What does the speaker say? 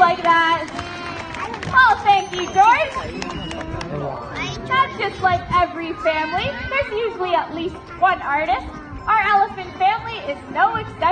like that. Oh, thank you, George. And just like every family, there's usually at least one artist. Our elephant family is no exception.